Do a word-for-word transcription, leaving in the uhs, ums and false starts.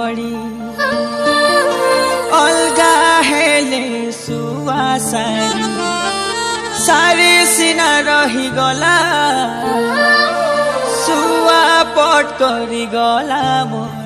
पड़ी अलगा हेले सुआ सारी सारी सिना रही गला सुआ पट करी गला मो